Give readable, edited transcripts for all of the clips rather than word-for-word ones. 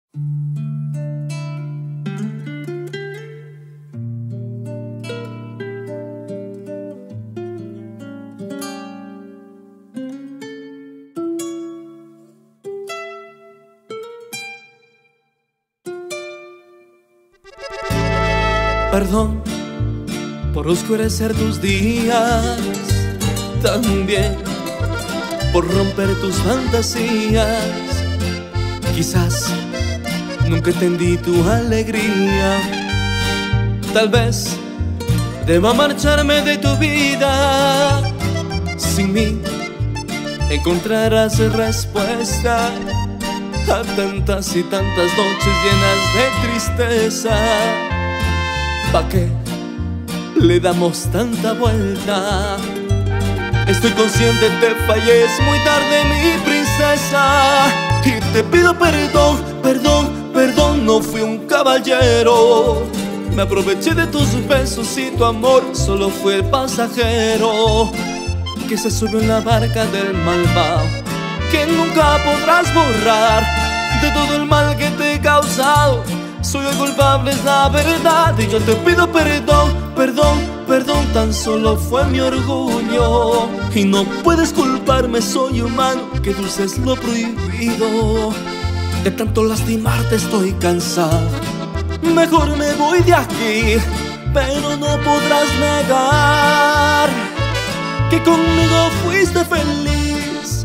Perdón por oscurecer tus días, también por romper tus fantasías. Quizás nunca entendí tu alegría. Tal vez deba marcharme de tu vida. Sin mí encontrarás respuesta a tantas y tantas noches llenas de tristeza. ¿Pa' qué le damos tanta vuelta? Estoy consciente, te fallé, es muy tarde, mi princesa. Y te pido perdón, perdón, perdón, no fui un caballero. Me aproveché de tus besos y tu amor solo fue el pasajero que se subió en la barca del malvado, que nunca podrás borrar de todo el mal que te he causado. Soy el culpable, es la verdad, y yo te pido perdón, perdón, perdón. Tan solo fue mi orgullo y no puedes culparme, soy humano, que dulce es lo prohibido. De tanto lastimarte estoy cansado, mejor me voy de aquí. Pero no podrás negar que conmigo fuiste feliz.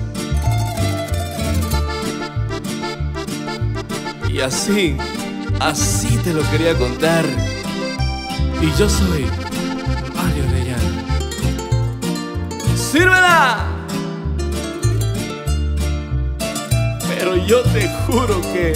Y así te lo quería contar. Y yo soy Mario Orellana. ¡Sírvela! Pero yo te juro que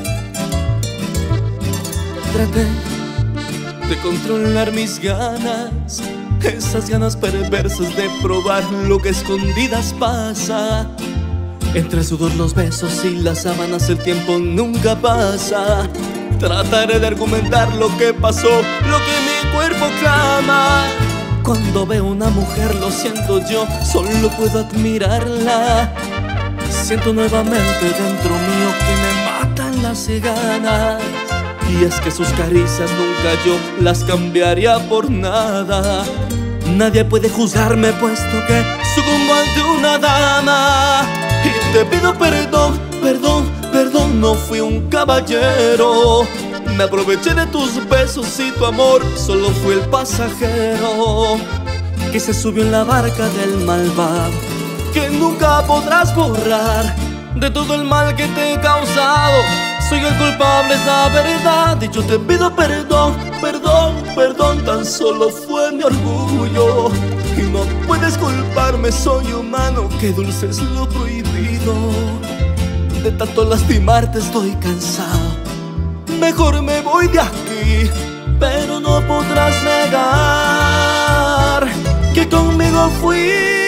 traté de controlar mis ganas, esas ganas perversas de probar lo que a escondidas pasa. Entre el sudor, los besos y las sábanas el tiempo nunca pasa. Trataré de argumentar lo que pasó, lo que mi cuerpo clama. Cuando veo una mujer lo siento yo, solo puedo admirarla. Siento nuevamente dentro mío que me matan las ganas. Y es que sus caricias nunca yo las cambiaría por nada. Nadie puede juzgarme puesto que sucumbo ante una dama. Y te pido perdón, perdón, perdón, no fui un caballero. Me aproveché de tus besos y tu amor solo fue el pasajero que se subió en la barca del malvado, que nunca podrás borrar de todo el mal que te he causado. Soy el culpable, es la verdad, y yo te pido perdón, perdón, perdón. Tan solo fue mi orgullo y no puedes culparme, soy humano, que dulce es lo prohibido. De tanto lastimarte estoy cansado, mejor me voy de aquí. Pero no podrás negar que conmigo fui